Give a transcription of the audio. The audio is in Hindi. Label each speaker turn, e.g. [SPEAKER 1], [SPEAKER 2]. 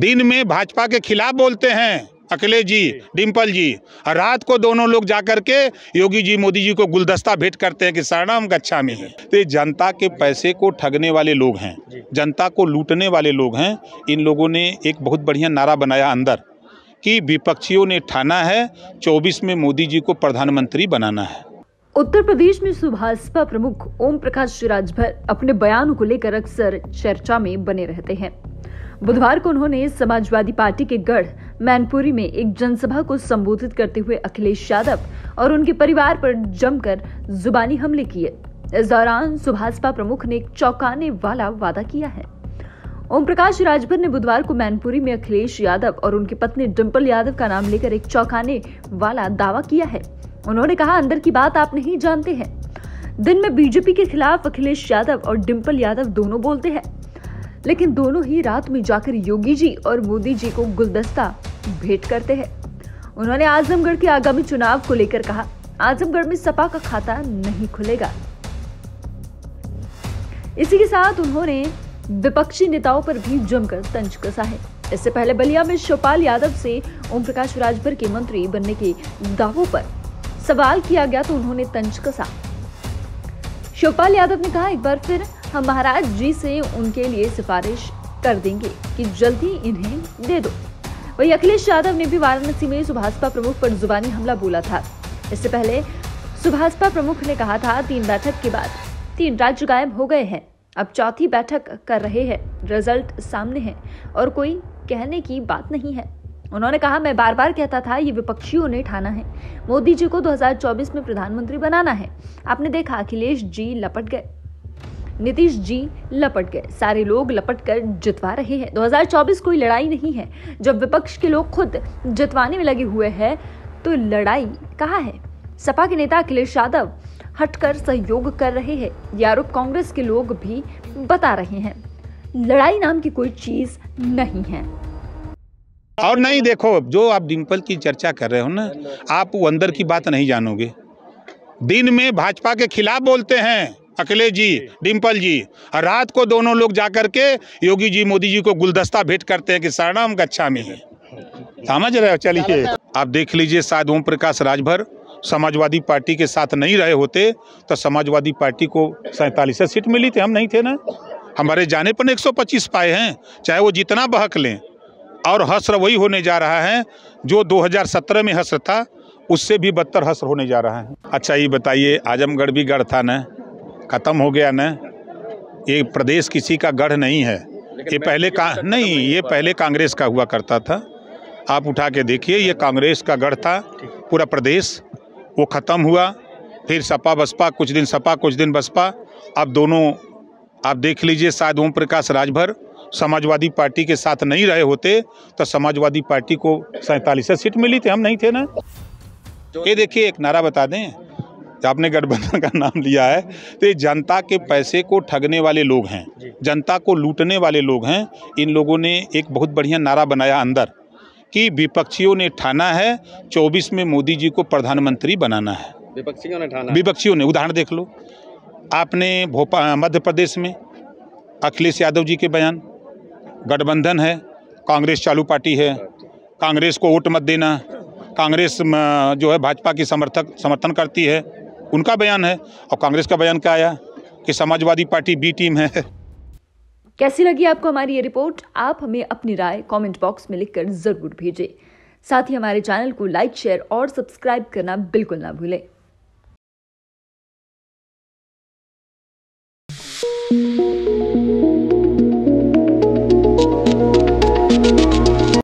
[SPEAKER 1] दिन में भाजपा के खिलाफ बोलते हैं अखिलेश जी, डिम्पल जी, और रात को दोनों लोग जाकर के योगी जी, मोदी जी को गुलदस्ता भेंट करते हैं कि शरणम गच्छामि है। तो ये जनता के पैसे को ठगने वाले लोग हैं, जनता को लूटने वाले लोग हैं। इन लोगों ने एक बहुत बढ़िया नारा बनाया अंदर कि विपक्षियों ने ठाना है 24 में मोदी जी को प्रधानमंत्री बनाना है।
[SPEAKER 2] उत्तर प्रदेश में सुभाषपा प्रमुख ओम प्रकाश राजभर अपने बयानों को लेकर अक्सर चर्चा में बने रहते हैं। बुधवार को उन्होंने समाजवादी पार्टी के गढ़ मैनपुरी में एक जनसभा को संबोधित करते हुए अखिलेश यादव और उनके परिवार पर जमकर जुबानी हमले किए। इस दौरान सुभाषपा प्रमुख ने एक चौंकाने वाला वादा किया है। ओम प्रकाश राजभर ने बुधवार को मैनपुरी में अखिलेश यादव और उनकी पत्नी डिम्पल यादव का नाम लेकर एक चौंकाने वाला दावा किया है। उन्होंने कहा, अंदर की बात आप नहीं जानते हैं। दिन में बीजेपी के खिलाफ अखिलेश यादव और डिम्पल यादव दोनों बोलते हैं, लेकिन दोनों ही रात में जाकर योगी जी और मोदी जी को गुलदस्ता भेंट करते हैं। उन्होंने आजमगढ़ के आगामी चुनाव को लेकर कहा, आजमगढ़ में सपा का खाता नहीं खुलेगा। इसी के साथ उन्होंने विपक्षी नेताओं पर भी जमकर तंज कसा है। इससे पहले बलिया में शिवपाल यादव से ओम प्रकाश राजभर के मंत्री बनने के दावों पर सवाल किया गया तो उन्होंने तंज कसा। शिवपाल यादव ने कहा, एक बार फिर हम महाराज जी से उनके लिए सिफारिश कर देंगे कि जल्दी इन्हें दे दो। वहीं अखिलेश यादव ने भी वाराणसी में सुभाषपा प्रमुख पर जुबानी हमला बोला था। इससे पहले सुभाषपा प्रमुख ने कहा था, 3 बैठक के बाद 3 राज्य गायब हो गए हैं, अब 4थी बैठक कर रहे हैं, रिजल्ट सामने है और कोई कहने की बात नहीं है। उन्होंने कहा, मैं बार बार कहता था ये विपक्षियों ने ठाना है, मोदी जी को 2024 में प्रधानमंत्री बनाना है। आपने देखा अखिलेश जी लपट गए, नीतीश जी लपट गए, सारे लोग लपट कर जितवा रहे हैं। 2024 कोई लड़ाई नहीं है। जब विपक्ष के लोग खुद जितवाने में लगे हुए हैं तो लड़ाई कहाँ है? सपा के नेता अखिलेश यादव हटकर सहयोग कर रहे हैं। ये आरोप कांग्रेस के लोग भी बता रहे हैं। लड़ाई नाम की कोई चीज नहीं है।
[SPEAKER 1] और नहीं, देखो, जो आप डिम्पल की चर्चा कर रहे हो ना, आप वो अंदर की बात नहीं जानोगे। दिन में भाजपा के खिलाफ बोलते हैं अखिलेश जी, डिम्पल जी, और रात को दोनों लोग जाकर के योगी जी, मोदी जी को गुलदस्ता भेंट करते हैं कि शरणम गच्छामि है। समझ रहे हो? चलिए आप देख लीजिए, शायद ओम प्रकाश राजभर समाजवादी पार्टी के साथ नहीं रहे होते तो समाजवादी पार्टी को 47 सीट मिली थी। हम नहीं थे ना, हमारे जाने पर 125 पाए हैं। चाहे वो जितना बहक लें, और हश्र वही होने जा रहा है जो 2017 में हश्र था, उससे भी बदतर हश्र होने जा रहा है। अच्छा ये बताइए, आजमगढ़ भी गढ़ था ना, खत्म हो गया ना। ये प्रदेश किसी का गढ़ नहीं है, ये पहले कांग्रेस का हुआ करता था। आप उठा के देखिए, ये कांग्रेस का गढ़ था पूरा प्रदेश, वो खत्म हुआ। फिर सपा बसपा, कुछ दिन सपा कुछ दिन बसपा। अब दोनों आप देख लीजिए, शायद ओम प्रकाश राजभर समाजवादी पार्टी के साथ नहीं रहे होते तो समाजवादी पार्टी को 47 सीट मिली थी। हम नहीं थे ना। ये देखिए, एक नारा बता दें, आपने गठबंधन का नाम लिया है, तो ये जनता के पैसे को ठगने वाले लोग हैं, जनता को लूटने वाले लोग हैं। इन लोगों ने एक बहुत बढ़िया नारा बनाया अंदर कि विपक्षियों ने ठाना है 24 में मोदी जी को प्रधानमंत्री बनाना है। विपक्षियों ने उदाहरण देख लो, आपने मध्य प्रदेश में अखिलेश यादव जी के बयान, गठबंधन है, कांग्रेस चालू पार्टी है, कांग्रेस को वोट मत देना, कांग्रेस जो है भाजपा की समर्थन करती है, उनका बयान है। और कांग्रेस का बयान क्या आया कि समाजवादी पार्टी बी टीम है।
[SPEAKER 2] कैसी लगी आपको हमारी ये रिपोर्ट? आप हमें अपनी राय कमेंट बॉक्स में लिखकर जरूर भेजें। साथ ही हमारे चैनल को लाइक, शेयर और सब्सक्राइब करना बिल्कुल ना भूलें।